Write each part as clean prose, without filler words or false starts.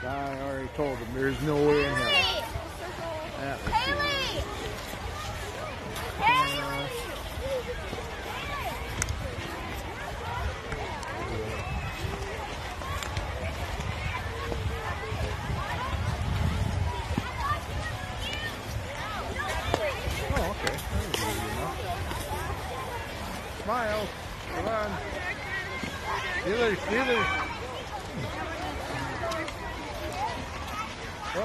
I already told him there's no way in hell. That was Haley! Oh, okay. That was easy enough. Smile. Come on. Steelers, Steelers. Whoop.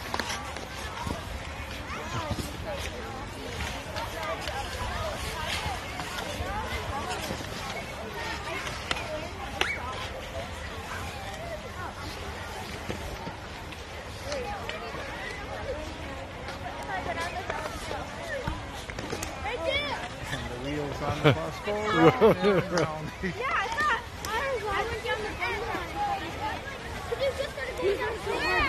And the wheels on the bus go round and round. Yeah, I thought I went down the fence line. But it's just gonna be down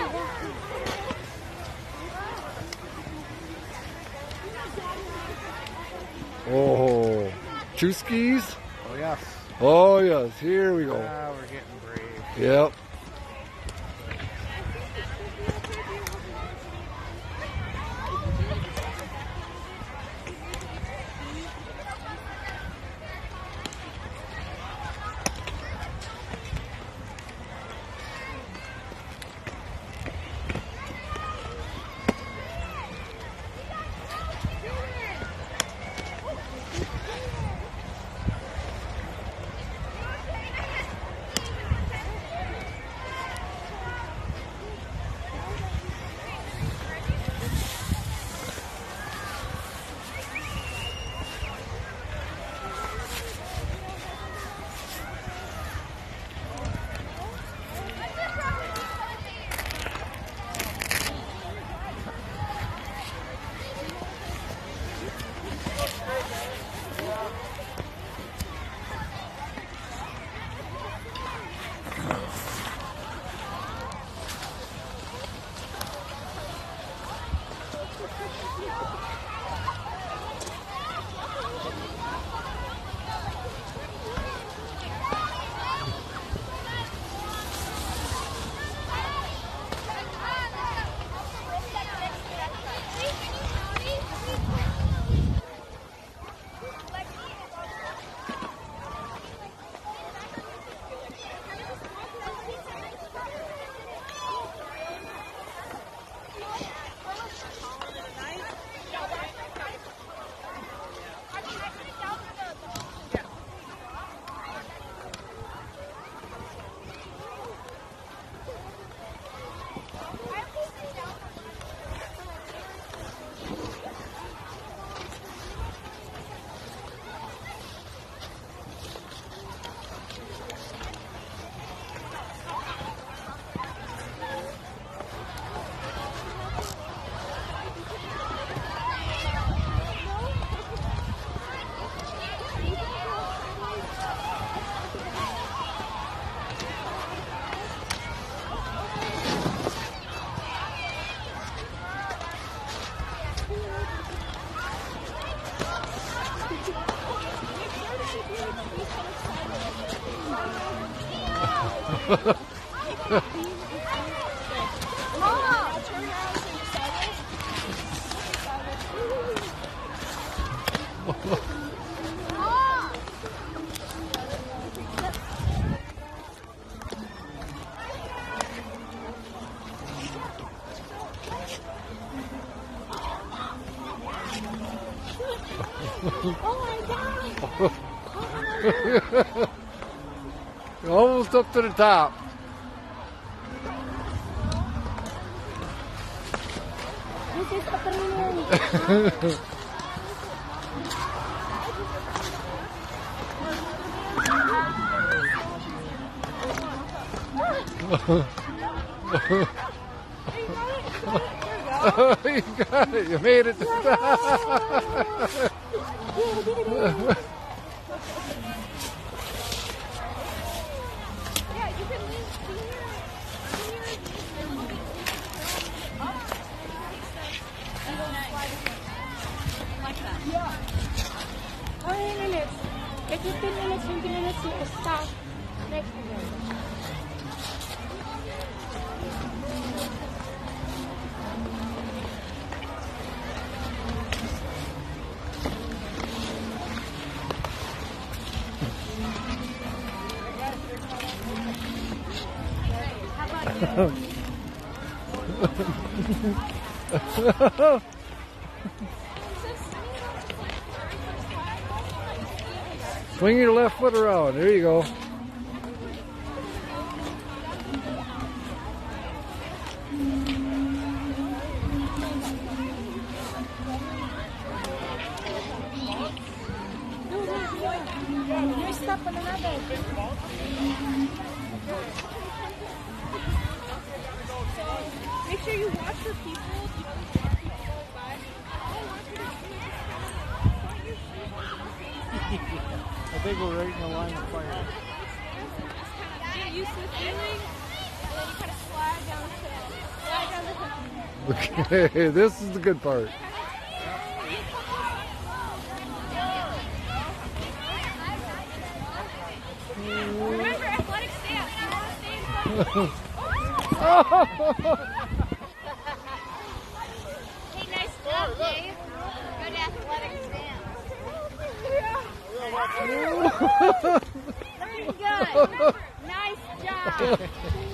Oh, two skis? Oh, yes. Oh, yes. Here we go. Now we're getting brave. Yep. Almost up to the top. You got it. You made it to the top. Oh, minutes. 15 minutes, 20 minutes, you stop. Next minute. Swing your left foot around. There you go. You step on another. Make sure you watch for people. I think we're right in the line of fire. Get used to the feeling, and then you kind of slide down the hill. Okay, this is the good part. Remember, athletic stance. You want to stay in front of Hey, nice job, Dave. Good athletic stance. Looking good. Nice job.